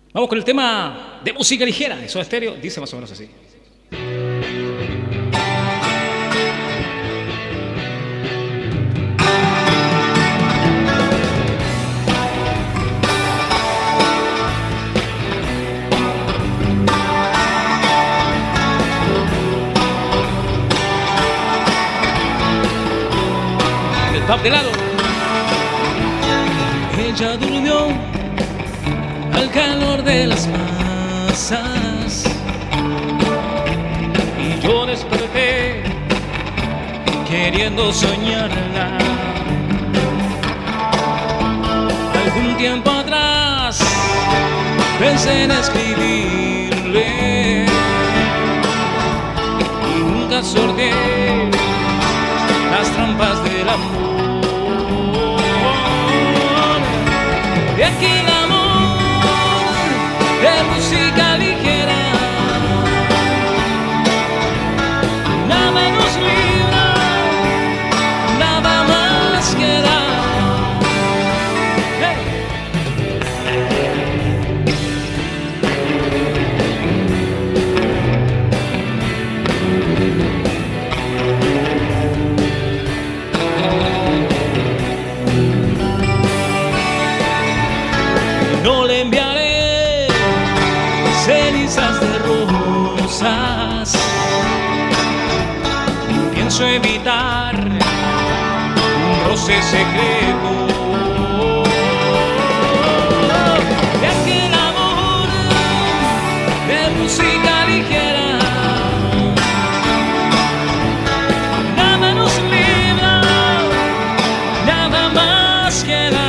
Vamos con el tema de música ligera de Soda Stereo. Dice más o menos así. El pub de lado. Ella durmió al calor de las masas y yo desperté queriendo soñarla. Algún tiempo atrás pensé en escribirle y nunca sorteé las trampas del amor. De aquí el amor de música ligera, nada nos libra, nada más queda. No le enviaré cenizas de rosas, pienso evitar un roce secreto. De aquel amor de música ligera, nada nos libra, nada más queda.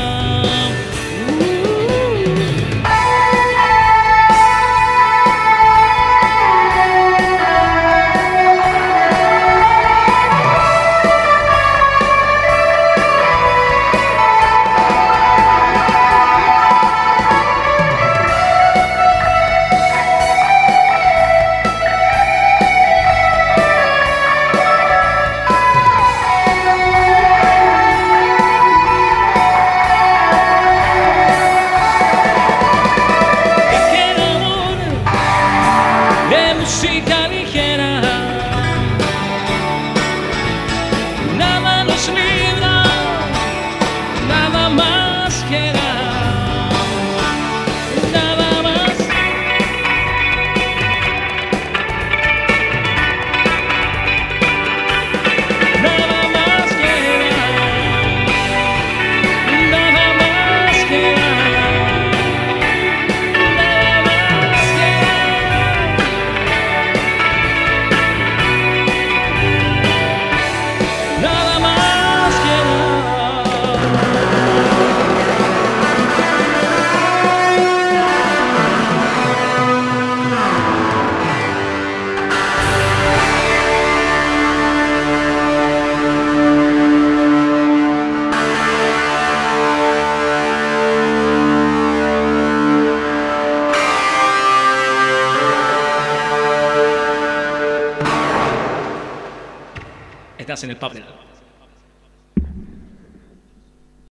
Música ligera, nada nos libra, nada más queda, nada más. Nada más queda, nada más queda. Estás en el pub de lado.